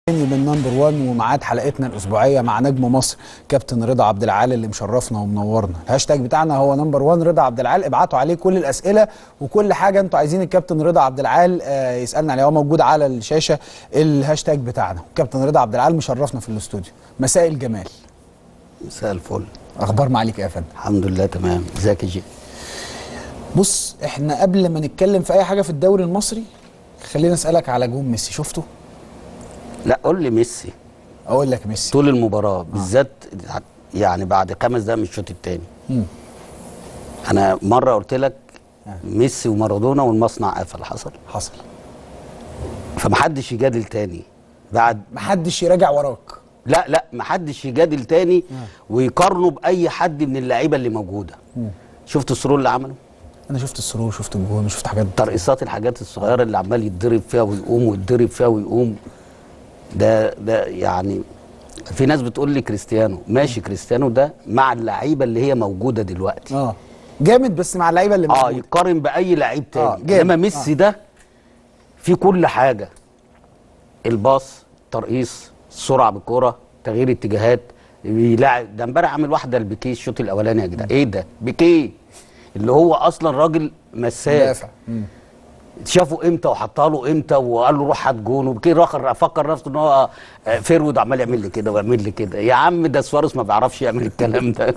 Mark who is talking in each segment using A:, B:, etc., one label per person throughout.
A: من نمبر 1 وميعاد حلقتنا الاسبوعيه مع نجم مصر كابتن رضا عبد العال اللي مشرفنا ومنورنا. الهاشتاج بتاعنا هو نمبر 1 رضا عبد العال. ابعتوا عليه كل الاسئله وكل حاجه انتوا عايزين الكابتن رضا عبد العال يسالنا عليها. هو موجود على الشاشه الهاشتاج بتاعنا. كابتن رضا عبد العال مشرفنا في الاستوديو. مساء الجمال.
B: مساء الفل.
A: اخبار معاليك ايه يا فندم؟
B: الحمد لله تمام. ازيك يا جي؟
A: بص، احنا قبل ما نتكلم في اي حاجه في الدوري المصري خلينا اسالك على جون ميسي. شفته؟
B: لا قول لي ميسي.
A: اقول لك ميسي
B: طول المباراه بالذات يعني بعد 5 دقايق من الشوط الثاني. انا مره قلت لك ميسي ومارادونا والمصنع قفل. حصل فمحدش يجادل تاني بعد.
A: محدش يراجع وراك.
B: لا محدش يجادل تاني ويقارنه باي حد من اللعيبه اللي موجوده. شفت السرور اللي عمله؟
A: انا شفت السرور، شفت الجون، شفت حاجات،
B: ترقيصات، الحاجات الصغيره اللي عمال يتضرب فيها ويقوم ويتضرب فيها ويقوم. ده يعني في ناس بتقول لي كريستيانو. ماشي، كريستيانو ده مع اللعيبه اللي هي موجوده دلوقتي
A: جامد، بس مع اللعيبه اللي موجوده
B: يقارن باي لعيب تاني. انما ميسي ده في كل حاجه: الباص، الترقيص، السرعه بالكوره، تغيير اتجاهات، بيلاعب. ده امبارح عامل واحده لبيكيه الشوط الاولاني يا جدعان. ايه ده؟ بيكيه اللي هو اصلا راجل مساك، شافه امتى وحطها له امتى وقال له روح هات جون، وبكده فكر نفسه ان هو فيرود عمال يعمل لي كده ويعمل لي كده. يا عم ده سواريز ما بيعرفش يعمل الكلام ده.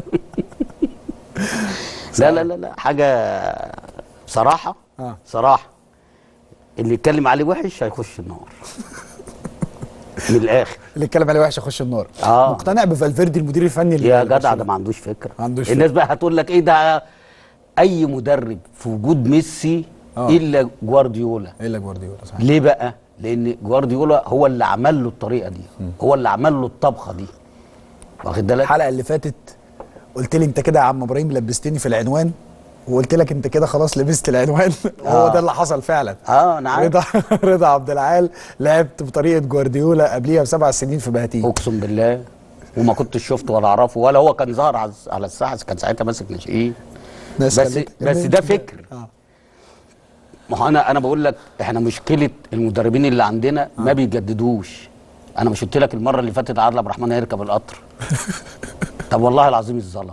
B: لا حاجه بصراحه. صراحه اللي يتكلم عليه وحش هيخش النار. من الاخر
A: اللي يتكلم عليه وحش يخش النار. مقتنع بفالفيردي المدير الفني اللي
B: يا جدع ده ما عندوش فكره. الناس بقى هتقول لك ايه ده؟ اي مدرب في وجود ميسي الا جوارديولا.
A: صحيح.
B: ليه بقى؟ لان جوارديولا هو اللي عمل له الطريقه دي. هو اللي عمل له الطبخه دي. واخد بالك؟
A: الحلقه اللي فاتت قلت لي انت كده يا عم ابراهيم لبستني في العنوان، وقلت لك انت كده خلاص لبست العنوان. وهو ده اللي حصل فعلا.
B: انا عارف.
A: رضا عبد العال لعبت بطريقه جوارديولا قبليها ب7 سنين في بهاتين.
B: اقسم بالله. وما كنتش شفته ولا اعرفه ولا هو كان ظاهر على الساحه. كان ساعتها ماسك ناشئين. بس ده فكر. ما هو انا بقول لك احنا مشكله المدربين اللي عندنا ما بيجددوش. انا مش قلت لك المره اللي فاتت عادل عبد الرحمن هيركب القطر؟ طب والله العظيم اتظلم.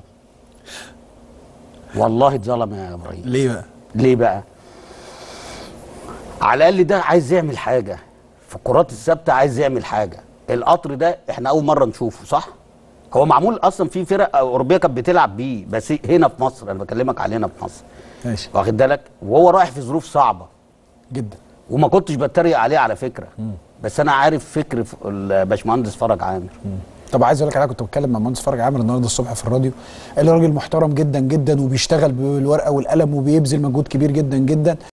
B: والله اتظلم يا ابراهيم.
A: ليه بقى؟
B: على الاقل ده عايز يعمل حاجه في الكرات الثابته، عايز يعمل حاجه. القطر ده احنا اول مره نشوفه، صح؟ هو معمول اصلا في فرق اوروبيه كانت بتلعب بيه، بس هنا في مصر. انا بكلمك علينا في مصر.
A: ماشي.
B: واخد بالك؟ وهو رايح في ظروف صعبه
A: جدا.
B: وما كنتش بتريق عليه على فكره. بس انا عارف فكر الباشمهندس فرج عامر.
A: طب عايز اقول لك، انا كنت بتكلم مع المهندس فرج عامر النهارده الصبح في الراديو. قال لي راجل محترم جدا جدا وبيشتغل بالورقه والقلم وبيبذل مجهود كبير جدا جدا.